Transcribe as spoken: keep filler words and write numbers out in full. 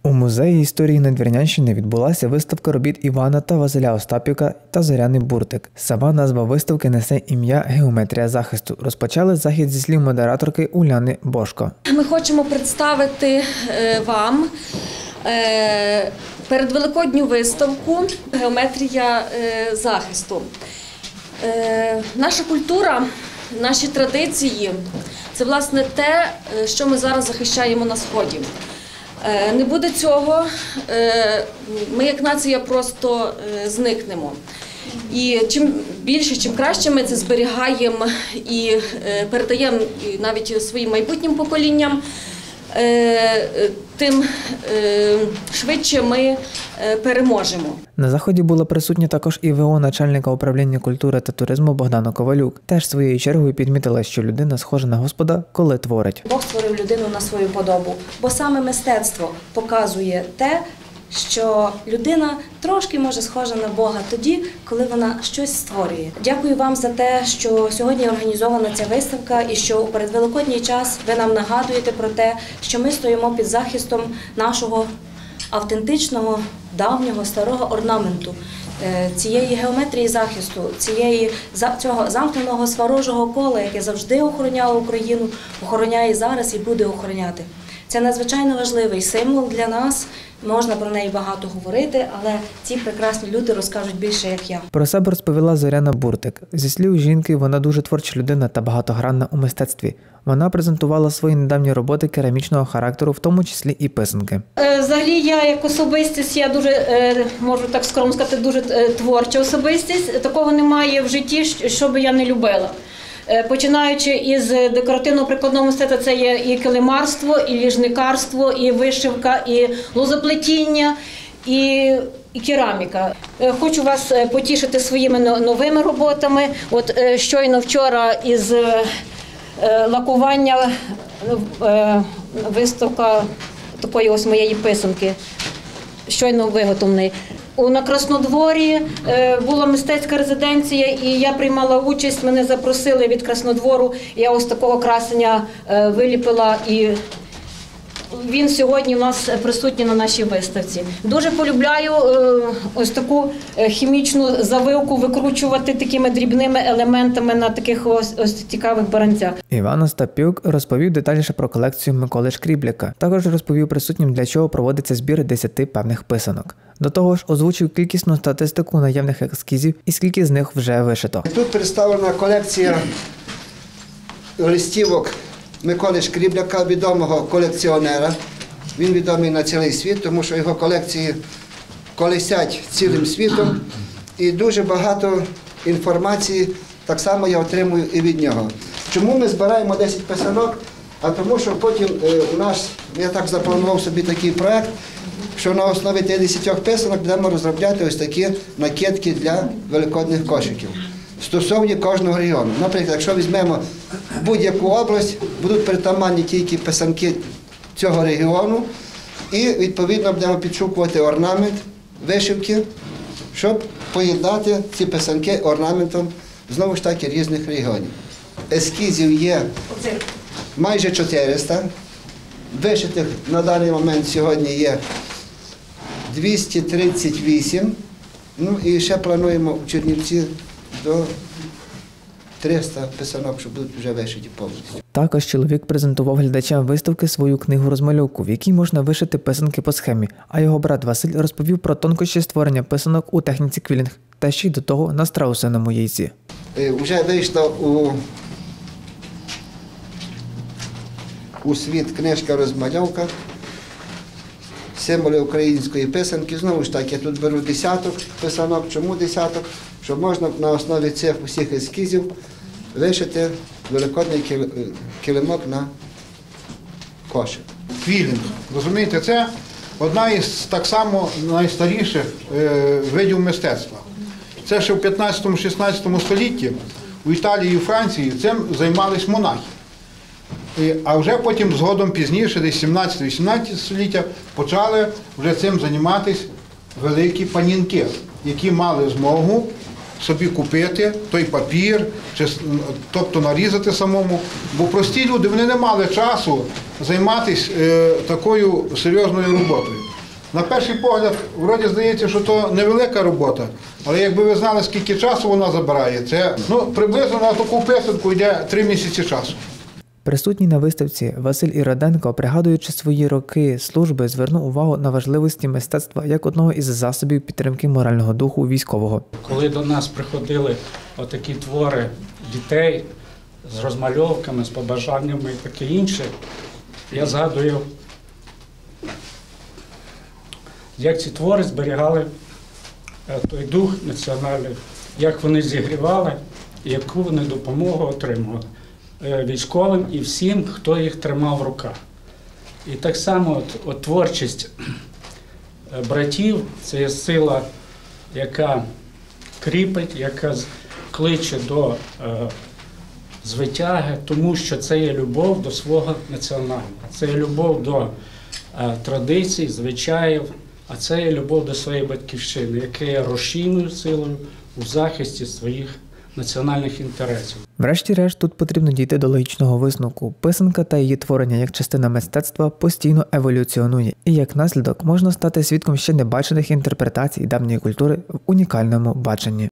У музеї історії Надвірнянщини відбулася виставка робіт Івана та Василя Остап'юка та Зоряний буртик. Сама назва виставки несе ім'я «Геометрія захисту». Розпочали захід зі слів модераторки Уляни Бошко. Ми хочемо представити вам передвеликодню виставку «Геометрія захисту». Наша культура, наші традиції – це, власне, те, що ми зараз захищаємо на Сході. Не буде цього, ми як нація просто зникнемо. І чим більше, чим краще ми це зберігаємо і передаємо навіть своїм майбутнім поколінням, тим швидше ми переможемо. На заході була присутня також і ВО начальника управління культури та туризму Богдана Ковалюк. Теж своєю чергою підмітила, що людина схожа на Господа, коли творить. Бог створив людину на свою подобу, бо саме мистецтво показує те, що людина трошки може схожа на Бога тоді, коли вона щось створює. Дякую вам за те, що сьогодні організована ця виставка і що у передвеликодній час ви нам нагадуєте про те, що ми стоїмо під захистом нашого автентичного, давнього, старого орнаменту, цієї геометрії захисту, цієї, цього замкненого сварожого кола, яке завжди охороняло Україну, охороняє зараз і буде охороняти. Це надзвичайно важливий символ для нас, можна про неї багато говорити, але ці прекрасні люди розкажуть більше, як я. Про себе розповіла Зоряна Буртик. Зі слів жінки, вона дуже творча людина та багатогранна у мистецтві. Вона презентувала свої недавні роботи керамічного характеру, в тому числі і писанки. Взагалі я як особистість, я дуже, можу так скромно сказати, дуже творча особистість. Такого немає в житті, що би я не любила. Починаючи із декоративно-прикладного мистецтва, це є і килимарство, і ліжникарство, і вишивка, і лозоплетіння, і, і кераміка. Хочу вас потішити своїми новими роботами. От щойно вчора із лакування виставка такої ось моєї писанки, щойно виготовлений. На Краснодворі була мистецька резиденція, і я приймала участь, мене запросили від Краснодвору, я ось такого красення виліпила, і він сьогодні у нас присутній на нашій виставці. Дуже полюбляю ось таку хімічну завивку викручувати такими дрібними елементами на таких ось, ось цікавих баранцях. Іван Остап'юк розповів детальніше про колекцію Миколи Шкрібляка. Також розповів присутнім, для чого проводиться збір десяти певних писанок. До того ж, озвучив кількісну статистику наявних ескізів і скільки з них вже вишито. Тут представлена колекція листівок Миколи Шкрібляка, відомого колекціонера. Він відомий на цілий світ, тому що його колекції колесять цілим світом. І дуже багато інформації так само я отримую і від нього. Чому ми збираємо десять писанок? А тому що потім у нас, я так запланував собі такий проєкт, що на основі тих десятьох писанок будемо розробляти ось такі накидки для великодних кошиків. Стосовні кожного регіону. Наприклад, якщо візьмемо будь-яку область, будуть притаманні тільки писанки цього регіону і, відповідно, будемо підшукувати орнамент, вишивки, щоб поєднати ці писанки орнаментом, знову ж таки, різних регіонів. Ескізів є майже чотириста, вишитих на даний момент сьогодні є двісті тридцять вісім, ну і ще плануємо у Чернівці до триста писанок, що будуть вже вишиті повністю. Також чоловік презентував глядачам виставки свою книгу-розмальовку, в якій можна вишити писанки по схемі, а його брат Василь розповів про тонкощі створення писанок у техніці квілінг, та ще й до того на страусиному яйці. Вже вийшла у, у світ книжка-розмальовка, символи української писанки. Знову ж таки, я тут беру десяток писанок. Чому десяток? Щоб можна на основі цих усіх ескізів вишити великодний килимок на кошик. Квілінг, розумієте, це одна із так само найстаріших е, видів мистецтва. Це ще в п'ятнадцятому-шістнадцятому столітті у Італії і Франції цим займались монахи. І, а вже потім згодом пізніше, десь сімнадцяте-вісімнадцяте століття, почали вже цим займатися великі панінки, які мали змогу собі купити той папір, чи, тобто нарізати самому. Бо прості люди, вони не мали часу займатися е, такою серйозною роботою. На перший погляд, вроді здається, що то невелика робота, але якби ви знали, скільки часу вона забирає, це ну, приблизно на таку писанку йде три місяці часу. Присутній на виставці Василь Іроденко, пригадуючи свої роки служби, звернув увагу на важливості мистецтва як одного із засобів підтримки морального духу військового. Коли до нас приходили отакі твори дітей з розмальовками, з побажаннями і таке інше, я згадую, як ці твори зберігали той дух національний, як вони зігрівали, і яку вони допомогу отримували військовим і всім, хто їх тримав в руках. І так само от, от творчість братів – це є сила, яка кріпить, яка кличе до е, звитяги, тому що це є любов до свого національного, це є любов до е, традицій, звичаїв, а це є любов до своєї батьківщини, яка є рушійною силою у захисті своїх національних інтересів. Врешті-решт, тут потрібно дійти до логічного висновку. Писанка та її творення як частина мистецтва постійно еволюціонує, і як наслідок можна стати свідком ще небачених інтерпретацій давньої культури в унікальному баченні.